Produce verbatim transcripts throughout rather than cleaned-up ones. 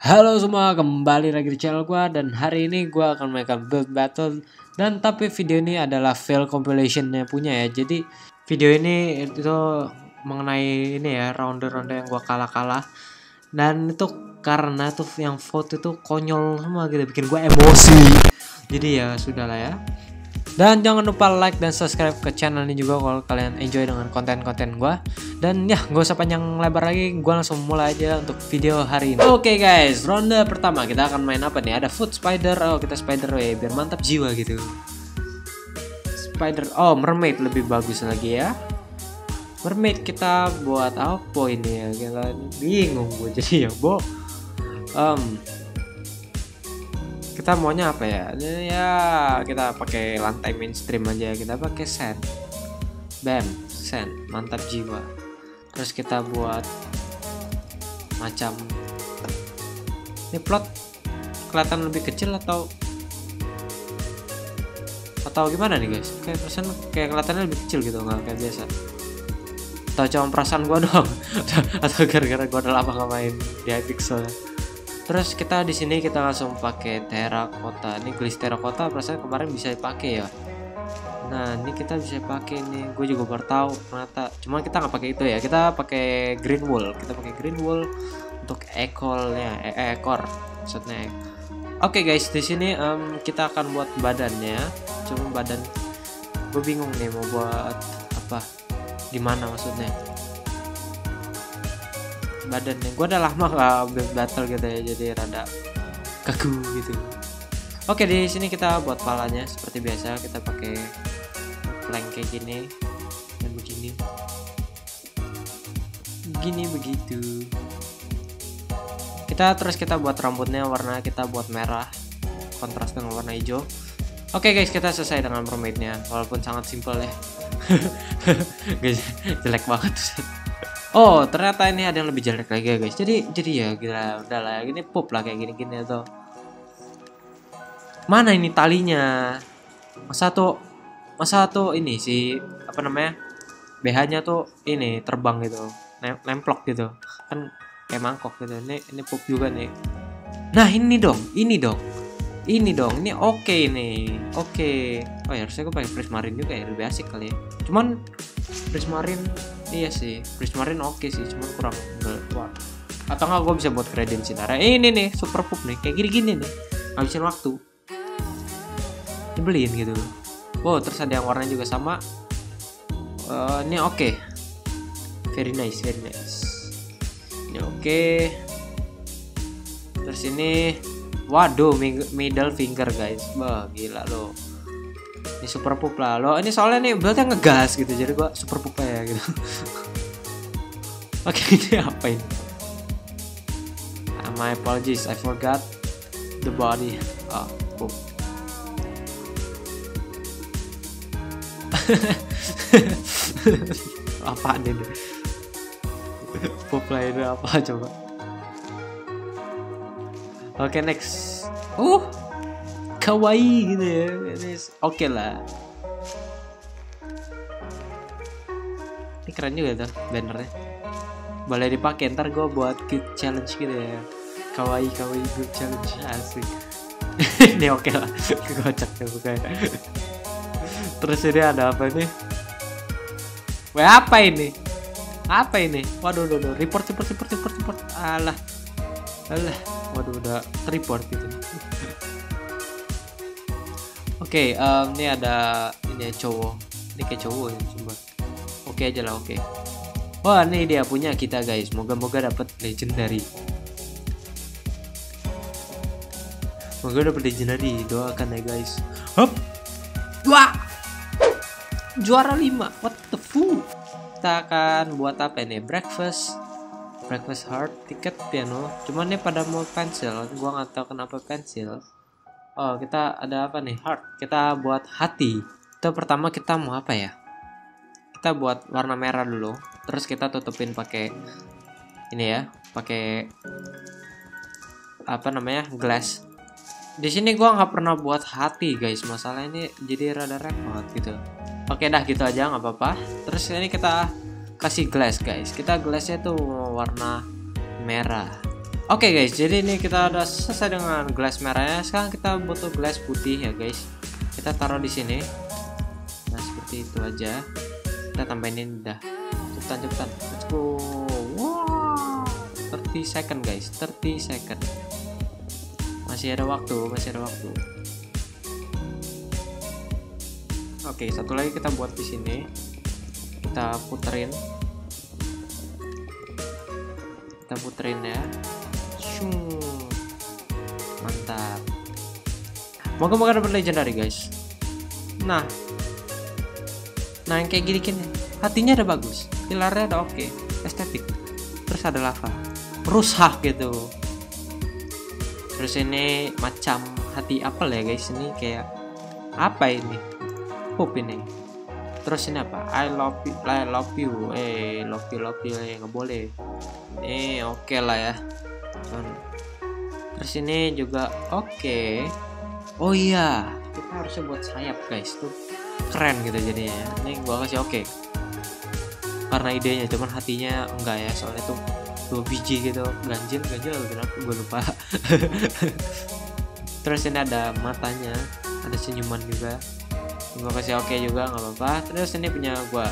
Halo semua, kembali lagi di channel gua dan hari ini gua akan mainkan build battle dan tapi video ini adalah fail compilationnya punya ya. Jadi video ini itu mengenai ini ya, ronde-ronde yang gua kalah-kalah dan itu karena tuh yang vote itu konyol semua gitu, bikin gua emosi. Jadi ya sudahlah ya. Dan jangan lupa like dan subscribe ke channel ini juga kalau kalian enjoy dengan konten-konten gue. Dan ya gak usah panjang lebar lagi, gue langsung mulai aja untuk video hari ini. Oke okay guys, ronde pertama kita akan main apa nih? Ada foot spider, oh kita spider way biar mantap jiwa gitu. Spider, oh mermaid lebih bagus lagi ya. Mermaid kita buat apa ini ya? Kita bingung gue jadi ya bo. Um, kita maunya apa ya? Ya kita pakai lantai mainstream aja, kita pakai sand, bam, sand, mantap jiwa. Terus kita buat macam ini plot kelihatan lebih kecil atau atau gimana nih guys? Kayak perasaan kayak kelihatannya lebih kecil gitu, nggak kayak biasa. Atau cuma perasaan gua doang? Atau gara-gara gua udah lama nggak main di Hypixel. Terus kita di sini kita langsung pakai terakota. Ini gelis terakota perasaan kemarin bisa dipakai ya. Nah, ini kita bisa pakai nih. Gue juga baru tahu ternyata. Cuma kita nggak pakai itu ya. Kita pakai green wool. Kita pakai green wool untuk ekolnya, eh, ekor maksudnya. Oke okay guys, di sini um, kita akan buat badannya. Cuma badan gue bingung nih mau buat apa. Di mana maksudnya? Badannya gue udah lama gak build battle gitu ya, jadi rada kaku gitu. Oke, di sini kita buat palanya seperti biasa, kita pakai plank kayak gini dan begini gini begitu. Kita terus kita buat rambutnya warna kita buat merah kontras dengan warna hijau. Oke guys, kita selesai dengan mermaidnya walaupun sangat simple ya. Guys, jelek banget. Oh, ternyata ini ada yang lebih jelek lagi ya guys. Jadi jadi ya gila, udah lah gini pup lah kayak gini-gini atau mana ini talinya? Masa tuh masa tuh ini sih apa namanya? B H-nya tuh ini terbang gitu. Nem nemplok gitu. Kan kayak mangkok gitu. Ini ini pup juga nih. Nah, ini dong, ini dong. Ini dong, ini oke okay nih. Oke. Okay. Oh ya, harusnya gue pakai prismarine juga ya, lebih asik kali ya. Cuman prismarine iya sih, prismarine oke okay sih, cuman kurang wah. Atau nggak gue bisa buat kredensi darah. Eh, ini nih super pup nih, kayak gini-gini nih, ngabisin waktu. Dibeliin gitu. Wow, terus ada yang warnanya juga sama. Uh, ini oke, okay. Very nice, very nice. Ini oke. Okay. Terus ini, waduh, middle finger guys, wah gila loh. Ini super pup lah lo. Ini soalnya nih buildnya ngegas gitu, jadi gua super pup ya gitu. Oke, ini apa ini? Uh, my apologies, I forgot the body. Oh, pup. Apaan ini? Pup lainnya apa coba? Oke, okay, next. Uh. Kawaii gitu ya, oke okay lah. Ini keren juga tuh bannernya. Boleh dipakai ntar gue buat good challenge gitu ya. Kawaii kawaii good challenge asik. Ini oke okay lah, kocak ya bukan. Terus ini ada apa nih? Wah, apa ini? Apa ini? Waduh, waduh, waduh. report report report report report. Alah, alah, waduh udah report gitu. Oke, okay, um, ini ada ini cowok, ini kayak cowok ya coba. Oke okay aja lah, oke. Okay. Wah, ini dia punya kita guys. Moga-moga dapat legendary. Moga dapat legendary, doakan ya guys. Hup, wah, juara lima. What the fuck? Kita akan buat apa ini? Breakfast, breakfast heart, tiket piano. Cuman nih pada mau pensil, gua nggak tahu kenapa pensil. Oh, kita ada apa nih? Heart. Kita buat hati. Itu pertama kita mau apa ya? Kita buat warna merah dulu. Terus kita tutupin pakai ini ya, pakai apa namanya? Glass. Di sini gua nggak pernah buat hati, guys. Masalah ini jadi rada repot gitu. Oke dah, gitu aja nggak apa-apa. Terus ini kita kasih glass, guys. Kita glassnya tuh warna merah. Oke guys, jadi ini kita udah selesai dengan gelas merahnya. Sekarang kita butuh gelas putih ya guys. Kita taruh di sini. Nah seperti itu aja. Kita tambahin ini dah. Cepetan cepetan. Let's go. Wow. tiga puluh second guys. tiga puluh second. Masih ada waktu, masih ada waktu. Oke, satu lagi kita buat di sini. Kita puterin. Kita puterin ya. Shung. Mantap. Moga-moga dapat legendary guys. Nah. Nah, yang kayak gini gini. Hatinya udah bagus. Pilarnya udah oke. Okay. Estetik. Terus ada lava. Rusak gitu. Terus ini macam hati apel ya guys. Ini kayak apa ini? Pup ini. Terus ini apa? I love you, I love you. Eh, love you, love you. Eh, nggak boleh. Ini oke okay lah ya. Terus ini juga oke. Okay. Oh iya, kita harusnya buat sayap guys. Tuh keren gitu jadinya. Ini gua kasih oke. Okay. Karena idenya, cuman hatinya enggak ya. Soalnya tuh dua biji gitu. Ganjil, ganjil kenapa? Gue lupa. Terus ini ada matanya, ada senyuman juga. Gue kasih oke okay juga nggak apa-apa. Terus ini punya gue.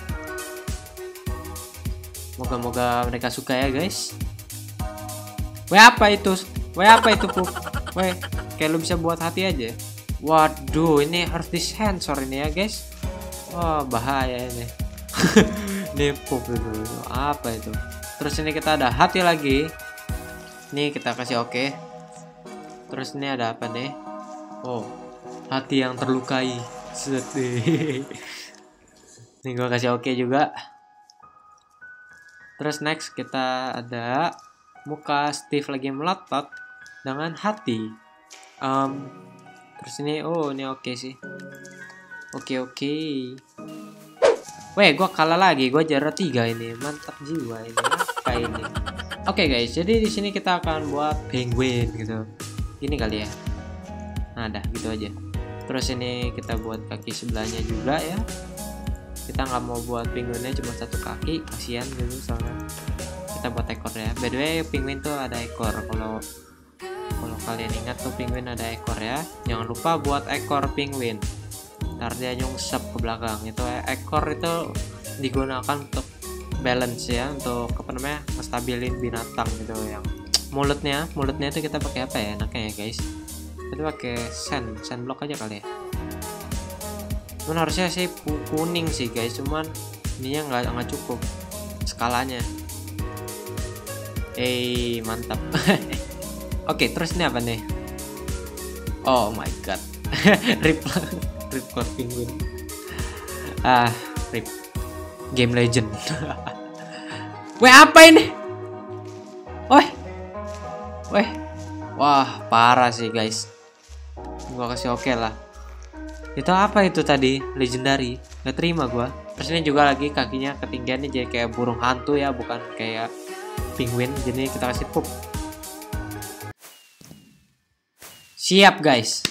Moga-moga mereka suka ya guys. Weh apa itu? Weh apa itu pup? Weh kayak lu bisa buat hati aja. Waduh ini harus disensor ini ya guys. Wah bahaya ini. Ini pup itu. Apa itu? Terus ini kita ada hati lagi. Ini kita kasih oke. Okay. Terus ini ada apa nih? Oh hati yang terlukai. Sedih. Ini gue kasih oke okay juga. Terus next kita ada muka Steve lagi melotot dengan hati. Um, terus ini oh ini oke okay sih. Oke okay, oke. Okay. Weh gue kalah lagi. Gue juara tiga ini. Mantap jiwa ini. Apa ini? Oke okay, guys. Jadi di sini kita akan buat penguin gitu. Ini kali ya. Nah dah gitu aja. Terus ini kita buat kaki sebelahnya juga ya. Kita nggak mau buat penguinnya cuma satu kaki, kasihan gitu soalnya. Kita buat ekor ya. By the way, penguin tuh ada ekor. Kalau kalau kalian ingat tuh penguin ada ekor ya. Jangan lupa buat ekor penguin. Ntar dia nyungsep ke belakang. Itu ekor itu digunakan untuk balance ya, untuk apa namanya? Ngestabilin binatang gitu yang mulutnya, mulutnya itu kita pakai apa ya? Enaknya ya, guys. Kita pakai sand, sand block aja kali ya. Cuman harusnya sih kuning sih guys, cuman ininya nggak nggak cukup skalanya. Eh mantap. Oke terus ini apa nih? Oh my god. Rip rip code penguin. Ah rip game legend. Weh apa ini? Weh weh wah parah sih guys. Gua kasih oke okay lah. Itu apa itu tadi? Legendary. Gak terima gua. Terus ini juga lagi kakinya ketinggian nih, jadi kayak burung hantu ya, bukan kayak penguin. Jadi kita kasih pup. Siap guys.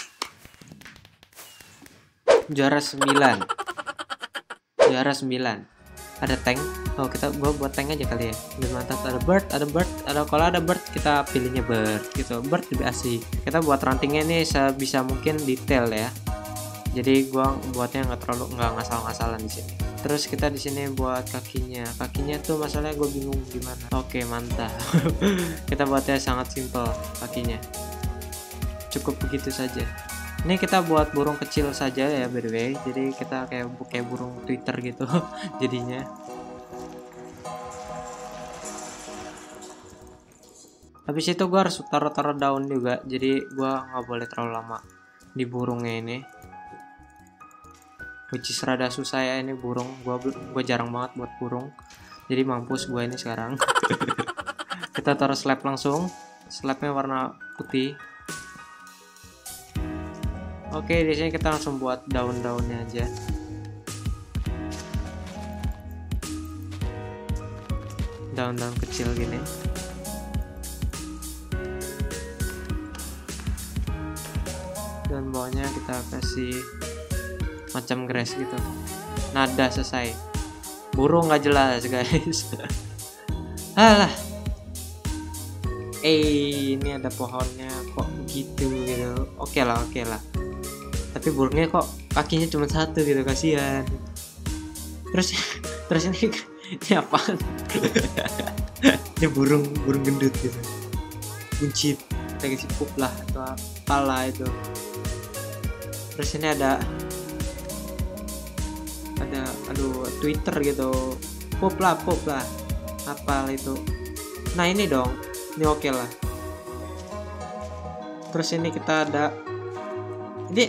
Juara sembilan. Juara sembilan. Ada tank. Oh kita gua buat tank aja kali ya. Lebih mantap. Ada bird, ada bird, ada kalau ada bird kita pilihnya bird gitu. Bird lebih asik. Kita buat rantingnya nih sebisa mungkin detail ya. Jadi gua buatnya nggak terlalu nggak ngasal-ngasalan di sini. Terus kita di sini buat kakinya. Kakinya tuh masalahnya gue bingung gimana. Oke mantap. Kita buatnya sangat simpel kakinya. Cukup begitu saja. Ini kita buat burung kecil saja ya by the way. Jadi kita kayak kayak burung Twitter gitu jadinya. Habis itu gue harus taruh-taruh daun juga. Jadi gue nggak boleh terlalu lama di burungnya ini. Which is rada susah ya ini burung. Gue gue jarang banget buat burung. Jadi mampus gue ini sekarang. Kita taruh slab langsung. Slabnya warna putih. Oke, di sini kita langsung buat daun-daunnya aja. Daun-daun kecil gini. Dan bawahnya kita kasih macam grass gitu. Nada selesai. Burung nggak jelas guys. Alah. eh ini ada pohonnya kok gitu gitu. Oke lah, oke lah. Tapi burungnya kok kakinya cuma satu gitu, kasihan. Terus terus ini ini apaan? Ini burung burung gendut gitu. Buncit, kita kasih pup lah atau apalah itu. Terus ini ada ada aduh Twitter gitu. Pup lah, pup lah. Apa itu? Nah ini dong. Ini oke lah. Terus ini kita ada ini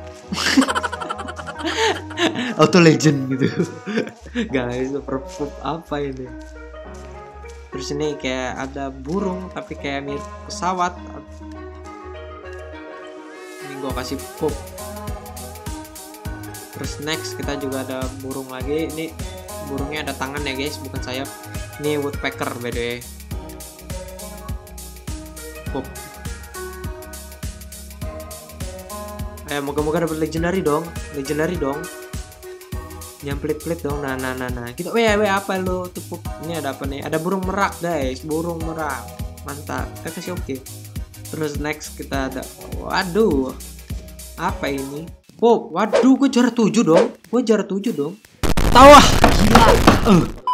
Auto Legend gitu. Guys, super pup apa ini? Terus ini kayak ada burung tapi kayak mirip pesawat. Ini gua kasih pup. Terus next kita juga ada burung lagi. Ini burungnya ada tangan ya guys, bukan sayap. Ini woodpecker by the way. Pup. Eh moga-moga dapat legendary dong, legendary dong. Jangan pelit-pelit dong. Nah nah nah nah. Kita weh weh apa lo tuh pup. Ini ada apa nih? Ada burung merak guys, burung merak. Mantap. Kita kasih oke. Terus next kita ada waduh. Apa ini? Pup. Waduh, gue juara tujuh dong. Gue juara tujuh dong. Tahu ah. Gila. Uh.